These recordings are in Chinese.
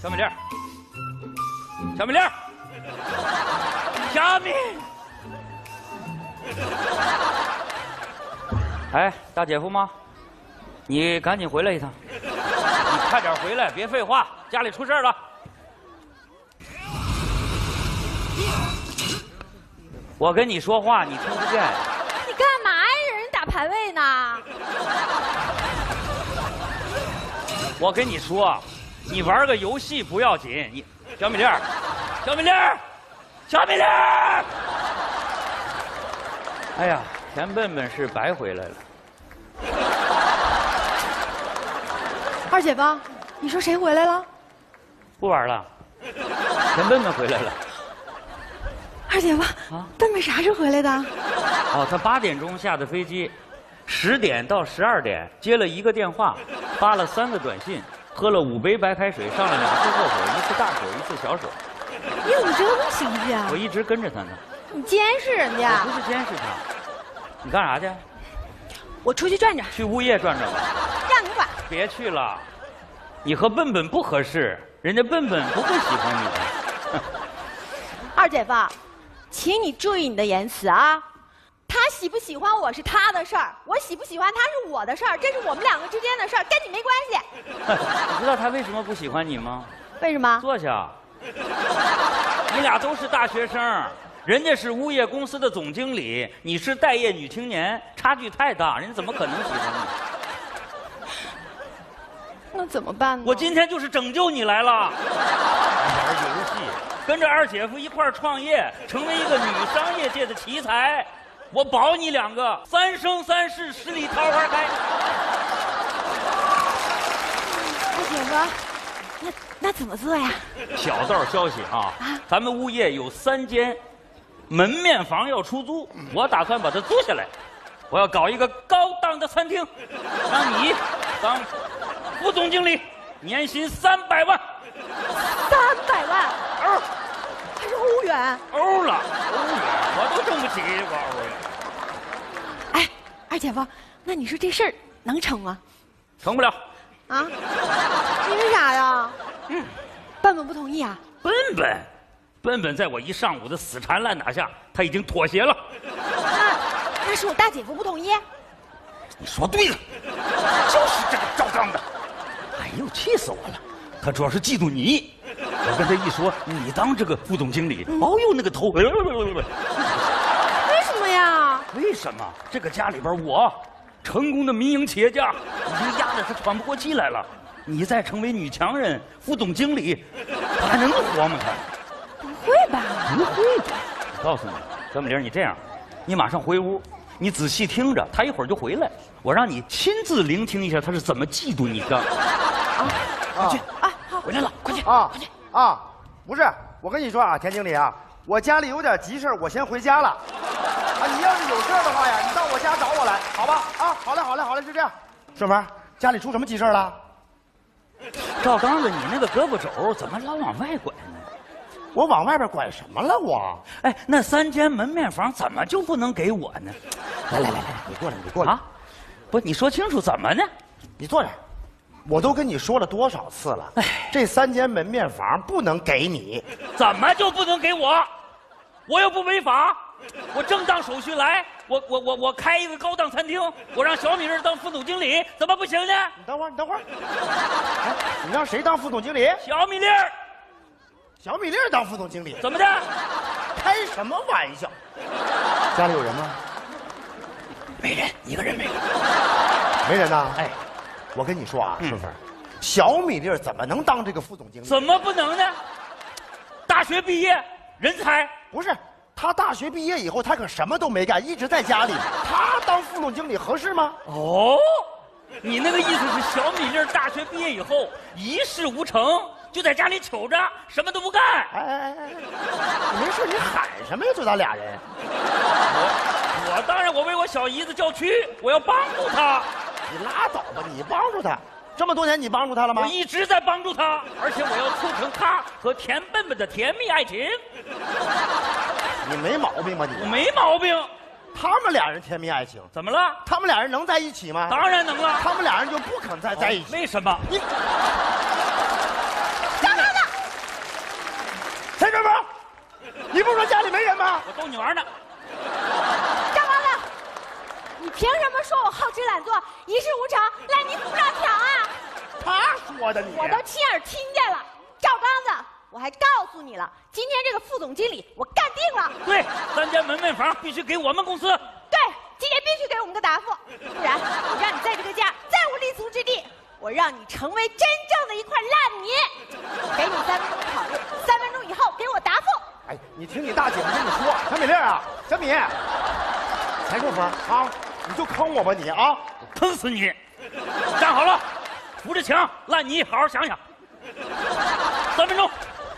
小米粒儿，小米粒儿，小米。哎，大姐夫吗？你赶紧回来一趟，你快点回来，别废话，家里出事了。我跟你说话，你听不见。 你干嘛呀？让人打排位呢？ 我跟你说，你玩个游戏不要紧，你小米粒儿，小米粒儿，小米粒儿。哎呀，田笨笨是白回来了。 二姐夫，你说谁回来了？ 不玩了，田笨笨回来了。 二姐夫，笨笨啥时候回来的？ 哦，他8点钟下的飞机，10点到12点接了1个电话，发了3个短信，喝了5杯白开水，上了2次厕所，1次大手1次小手。 你怎么这么心机啊？ 我一直跟着他呢。 你监视人家？ 我不是监视他，你干啥去？ 我出去转转。 去物业转转吧。 让你管。 别去了，你和笨笨不合适，人家笨笨不会喜欢你的。 二姐夫，请你注意你的言辞啊！他喜不喜欢我是他的事儿，我喜不喜欢他是我的事儿，这是我们2个之间的事儿，跟你没关系。 你知道他为什么不喜欢你吗？ 为什么？ 坐下。你俩都是大学生，人家是物业公司的总经理，你是待业女青年，差距太大，人家怎么可能喜欢你？ 那怎么办呢？ 我今天就是拯救你来了。玩游戏，跟着二姐夫一块儿创业，成为一个女商业界的奇才。我保你2个3生3世十里桃花开。 二姐夫，那怎么做呀？ 小道消息啊，咱们物业有3间门面房要出租，我打算把它租下来。我要搞一个高档的餐厅，让你当副总经理，年薪300万。 300万？ 欧， 还是欧元？ 欧了，欧元我都挣不起，我欧元。 哎，二姐夫，那你说这事儿能成吗？ 成不了。 啊？因为啥呀？笨笨不同意啊？ 笨笨在我一上午的死缠烂打下，他已经妥协了。 那是我大姐夫不同意。 你说对了，就是这个赵刚的。哎呦，气死我了！他主要是嫉妒你。我跟他一说，你当这个副总经理，哦呦，那个头， 为什么呀？ 为什么？这个家里边我，成功的民营企业家，已经压得他喘不过气来了。你再成为女强人、副总经理，他还能活吗？他不会吧？ 不会的。我告诉你，小美玲，你这样，你马上回屋，你仔细听着，他一会儿就回来，我让你亲自聆听一下他是怎么嫉妒你的。快去！ 啊，好， 回来了，快去！ 快去！不是，我跟你说啊，田经理啊，我家里有点急事，我先回家了。你要是有事的话呀，你到我家找我来，好吧？好嘞，就这样。顺风，家里出什么急事了？ 赵刚子，你那个胳膊肘怎么老往外拐呢？ 我往外边拐什么了我？ 哎，那3间门面房怎么就不能给我呢？ 来，你过来啊！ 不，你说清楚怎么呢？ 你坐这儿。我都跟你说了多少次了？这3间门面房不能给你。 怎么就不能给我？我又不违法，我正当手续来，我开一个高档餐厅，我让小米粒当副总经理，怎么不行呢？ 你等会儿。哎，你让谁当副总经理？ 小米粒。 小米粒当副总经理？ 怎么的？ 开什么玩笑？家里有人吗？ 没人，一个人没有。 没人呐？ 哎。 我跟你说啊，顺风，小米粒怎么能当这个副总经理？ 怎么不能呢？大学毕业，人才。 不是，他大学毕业以后，他可什么都没干，一直在家里。他当副总经理合适吗？ 哦，你那个意思是小米粒大学毕业以后一事无成，就在家里瞅着，什么都不干。 哎，你没事，你喊什么呀？就咱俩人。 我当然，我为我小姨子叫屈，我要帮助她。 你拉倒吧！你帮助他，这么多年你帮助他了吗？ 我一直在帮助他，而且我要促成他和田笨笨的甜蜜爱情。 你没毛病吧你？ 我没毛病。 他们俩人甜蜜爱情， 怎么了？ 他们俩人能在一起吗？ 当然能了。 他们俩人就不肯再在一起。 为什么？ 你张刚子， 啊？ 我逗你玩呢。 张王子，你凭什么说我好吃懒做、一事无成、烂泥扶不上墙啊？ 他说的你。 我都亲耳听见了。赵刚子，我还告诉你了，今天这个副总经理我干定了。 对，3间门面房必须给我们公司。 对，今天必须给我们个答复，不然我让你在这个家再无立足之地，我让你成为真正的一块烂泥。给你3分钟考虑，3分钟以后给我答复。 哎，你听你大姐夫跟你说，小米粒啊，小米，钱顺风啊，你就坑我吧你啊！ 我坑死你！站好了，扶着墙，烂泥，好好想想。3分钟。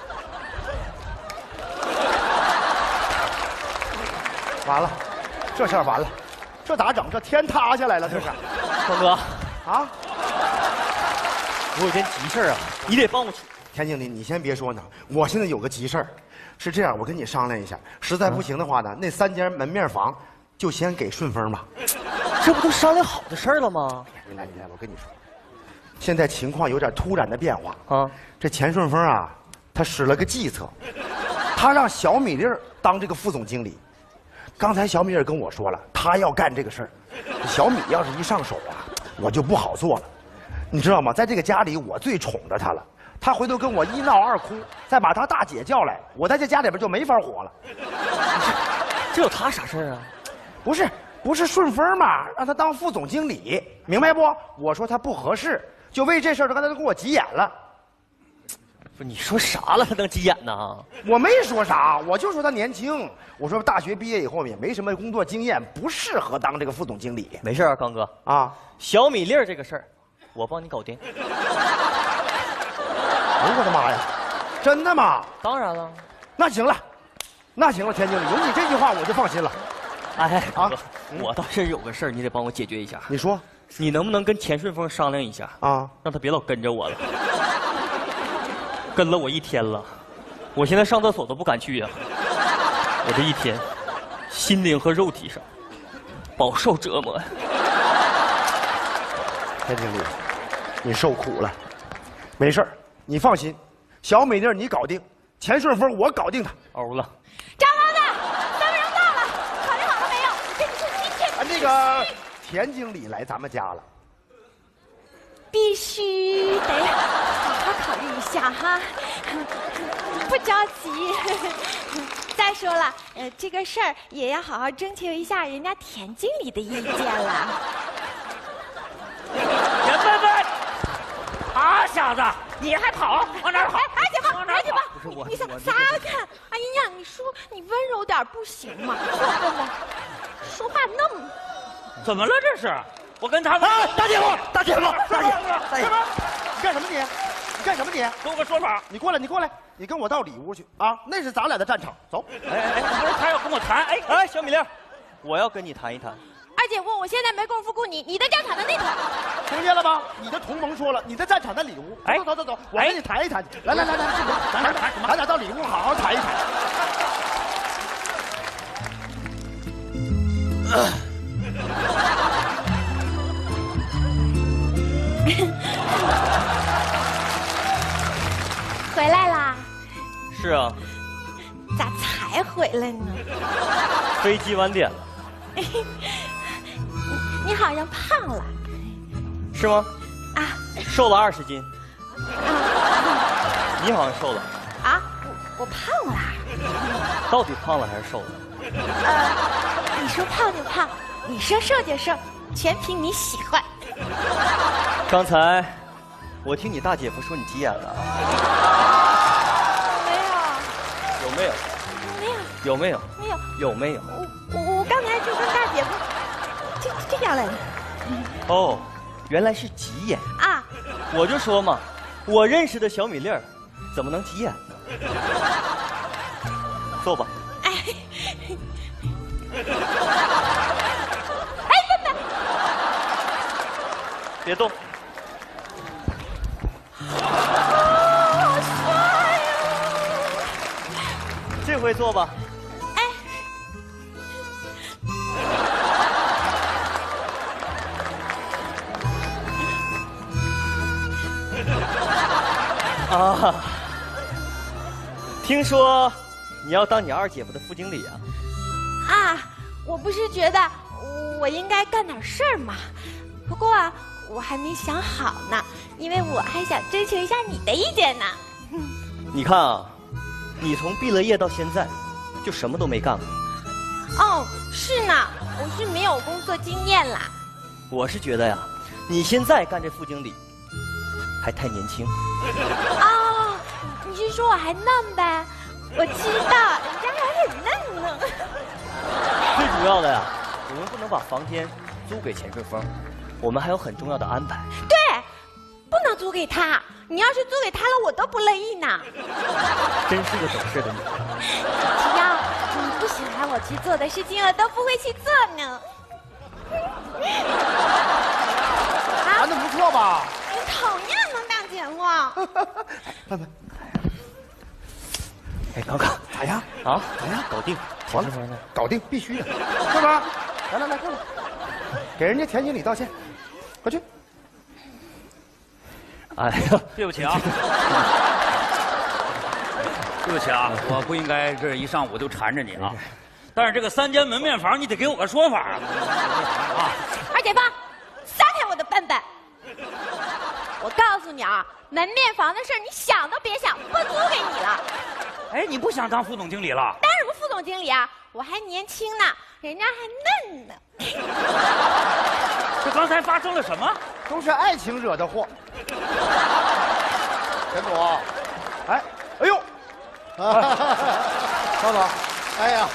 完了，这事儿完了，这咋整？这天塌下来了，这是。 峰哥啊， 我有件急事啊，你得帮我处。 田经理，你先别说呢，我现在有个急事儿，是这样，我跟你商量一下，实在不行的话呢，那3间门面房就先给顺丰吧。 这不都商量好的事儿了吗？ 你来，我跟你说，现在情况有点突然的变化啊。 这钱顺丰啊，他使了个计策，他让小米粒儿当这个副总经理。刚才小米粒儿跟我说了，他要干这个事儿。小米要是一上手啊，我就不好做了，你知道吗？在这个家里，我最宠着他了。他回头跟我1闹2哭，再把他大姐叫来，我在这家里边就没法活了。 这有他啥事儿啊？ 不是顺丰嘛，让他当副总经理，明白不？我说他不合适，就为这事儿，他刚才都跟我急眼了。 不是你说啥了？他能急眼呢？ 我没说啥，我就说他年轻。我说大学毕业以后也没什么工作经验，不适合当这个副总经理。 没事啊，刚哥啊， 小米粒儿这个事儿，我帮你搞定。 哎呦我的妈呀，真的吗？ 当然了。 那行了，田经理，有你这句话我就放心了。 哎， 啊哥，我倒是有个事儿，你得帮我解决一下。 你说， 你能不能跟钱顺丰商量一下啊， 让他别老跟着我了？跟了我1天了，我现在上厕所都不敢去呀。我这1天，心灵和肉体上饱受折磨。 田经理，你受苦了，没事儿，你放心，小美粒儿你搞定，钱顺丰我搞定他。 欧了。 张王子，3分钟到了，考虑好了没有？跟你说今天那个田经理来咱们家了。 必须得好好考虑一下哈，不着急。再说了，这个事儿也要好好征求一下人家田经理的意见了。 田笨笨，好小子，你还跑？往哪儿跑？ 哎，姐夫，哎，姐夫， 不是我你撒开！哎呀，你说你温柔点不行吗？说话那么…… 怎么了这是？我跟他们大姐夫，大姐夫， 什么？ 你干什么你？你干什么你？ 给我个说法。 你过来，你跟我到里屋去啊！那是咱俩的战场，走。 哎，不是他要跟我谈， 哎，小米粒儿，我要跟你谈一谈。 二姐夫，我现在没工夫顾你，你的战场在那头。 听见了吗？你的同盟说了，你的战场在里屋。 哎， 走，我跟你谈一谈。来，咱俩谈什么？咱俩到里屋好好谈一谈。 回来啦？ 是啊， 咋才回来呢？ 飞机晚点了。 你好像胖了。 是吗？ 啊， 瘦了20斤。你好像瘦了。 啊，我胖了。 到底胖了还是瘦了？ 你说胖就胖，你说瘦就瘦，全凭你喜欢。 刚才我听你大姐夫说你急眼了。有没有？ 没有。 有没有？ 没有。 有没有？ 我刚才就跟大姐夫这样来的。 哦，原来是急眼啊！ 我就说嘛，我认识的小米粒儿怎么能急眼呢？坐吧。 哎，笨， 别动。 好帅呀！ 这回坐吧。 哎， 啊，听说你要当你二姐夫的副经理啊？ 啊，我不是觉得我应该干点事儿吗？不过啊，我还没想好呢，因为我还想征求一下你的意见呢。 你看啊，你从毕了业到现在，就什么都没干过。 哦，是呢，我是没有工作经验啦。 我是觉得呀，你现在干这副经理，还太年轻。 哦，你是说我还嫩呗？我知道，人家还很嫩呢。 最主要的呀，我们不能把房间租给钱顺风，我们还有很重要的安排。 对，不能租给他。你要是租给他了，我都不乐意呢。 真是个懂事的女人。 只要你不喜欢我去做的事情，我都不会去做呢。 谈的不错吧？ 你讨厌能当姐夫。 盼盼， 哎，刚刚咋样？ 啊， 咋样？ 搞定， 完了，搞定，必须的，是吧？来，过来，给人家田经理道歉，快去。 哎呀， 对不起啊，对不起啊，我不应该这一上午就缠着你啊。但是这个3间门面房，你得给我个说法啊！ 二姐夫，撒开我的笨笨！我告诉你啊，门面房的事你想都别想，不租给你了。 哎，你不想当副总经理了？ 当什么副总经理啊？我还年轻呢，人家还嫩呢。 这刚才发生了什么？ 都是爱情惹的祸。田总，哎呦，张总， 哎呀，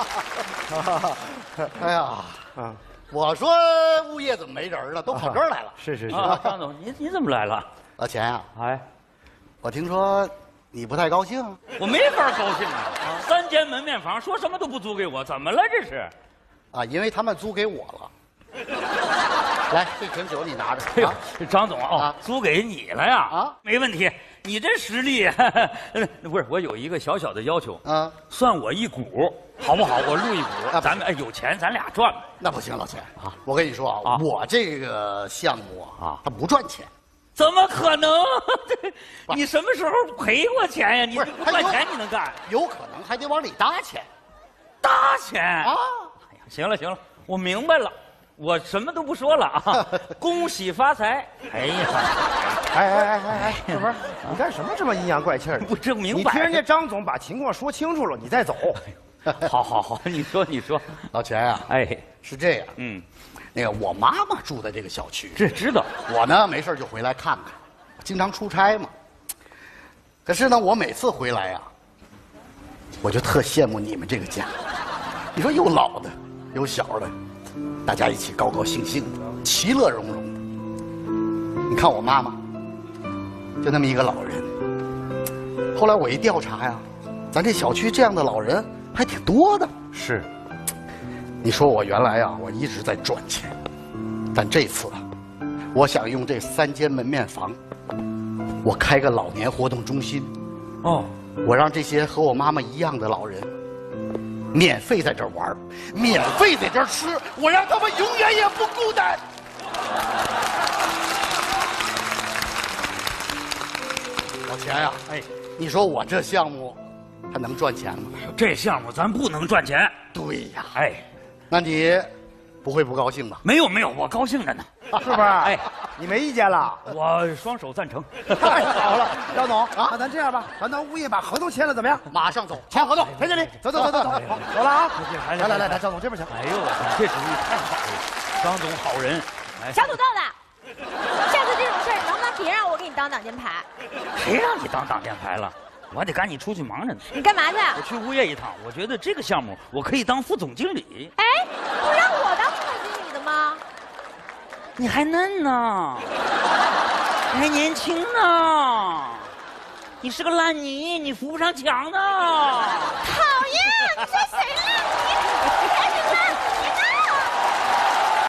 哎呀，我说物业怎么没人了，都跑这儿来了。 是， 啊，张总，你怎么来了？ 老钱呀， 哎， 我听说你不太高兴啊？ 我没法高兴啊！3间门面房，说什么都不租给我，怎么了这是？ 啊，因为他们租给我了。来，这瓶酒你拿着。 哎呦啊， 张总哦啊， 租给你了呀？ 啊， 没问题。你这实力，不是我有一个小小的要求， 啊， 算我一股，好不好？我入一股， 啊咱们哎有钱咱俩赚。 那不行，老钱啊，我跟你说啊， 啊我这个项目啊啊，它不赚钱。 怎么可能？你什么时候赔过钱呀？你不是不赚钱你能干？ 有可能还得往里搭钱搭钱啊！ 哎呀，行了，我明白了，我什么都不说了啊！恭喜发财！哎呀， 哎，这不是你干什么这么阴阳怪气的？ 不这明摆你听人家张总把情况说清楚了，你再走。 好，你说， 老钱呀， 哎， 是这样，那个我妈妈住的这个小区， 这知道我呢没事就回来看看，经常出差嘛。可是呢，我每次回来呀，我就特羡慕你们这个家。你说有老的，有小的，大家一起高高兴兴的，其乐融融的。你看我妈妈，就那么一个老人。后来我一调查呀，咱这小区这样的老人还挺多的。 是， 你说我原来呀，我一直在赚钱，但这次啊，我想用这3间门面房，我开个老年活动中心， 哦， 我让这些和我妈妈一样的老人，免费在这儿玩，免费在这儿吃，我让他们永远也不孤单。老钱呀， 哎， 你说我这项目还能赚钱吗？ 这项目咱不能赚钱。 对呀， 哎， 那你不会不高兴吧？ 没有，我高兴着呢， 是不是？哎，你没意见了？ 我双手赞成。 太好了，张总啊，那咱这样吧，咱到物业把合同签了，怎么样？ 马上走，签合同。 裴经理，走，走了啊！来，张总这边请。 哎呦，这主意太好了，张总好人。哎， 小土豆子，下次这种事儿能不能别让我给你当挡箭牌？ 谁让你当挡箭牌了？我得赶紧出去忙着呢。 你干嘛去？ 我去物业一趟，我觉得这个项目我可以当副总经理。 哎，不让我当副总经理的吗？ 你还嫩呢，你还年轻呢，你是个烂泥，你扶不上墙呢。 讨厌，你说